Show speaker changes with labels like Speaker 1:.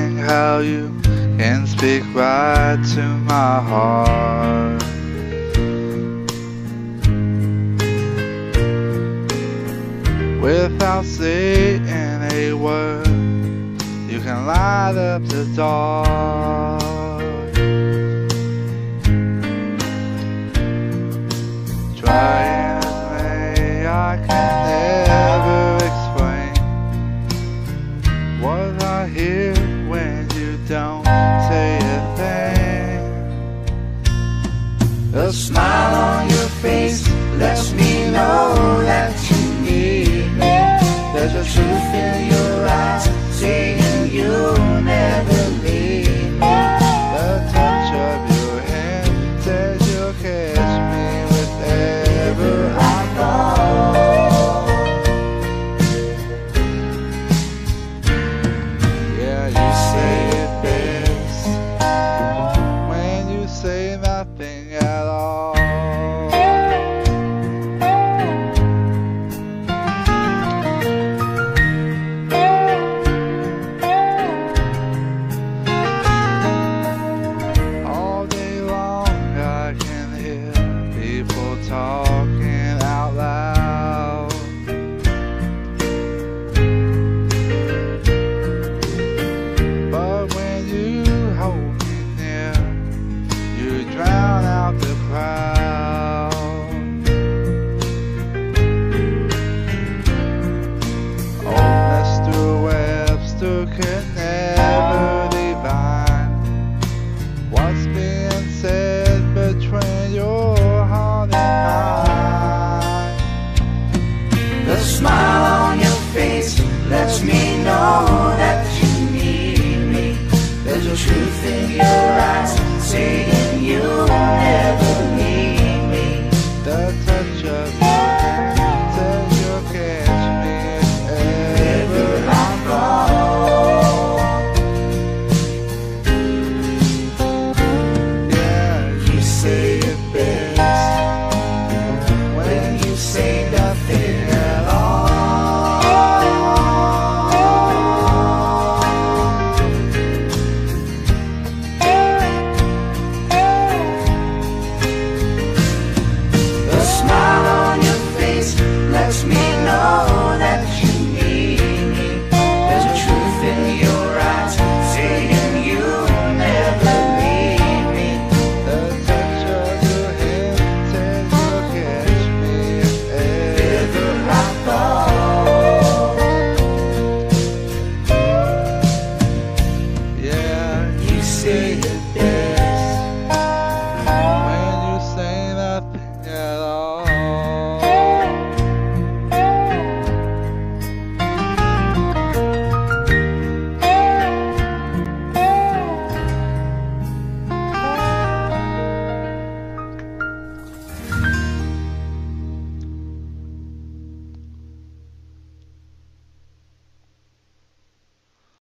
Speaker 1: amazing how you can speak right to my heart. Without saying a word, you can light up the dark. Try as may, I can never explain what I hear when you don't say a thing.
Speaker 2: A smile on your face lets me know that you need me. There's a truth in your eyes saying you'll never leave me.
Speaker 1: The touch of your hand says you'll catch me wherever I go. Yeah, you say it best when you say nothing at all. Talking out loud, but when you hold me near, you drown out the crowd. Oh, Mr. Webster could never divine what's being said between your heart and mine.
Speaker 2: The smile on your face lets me know that you need me. There's a truth in your eyes saying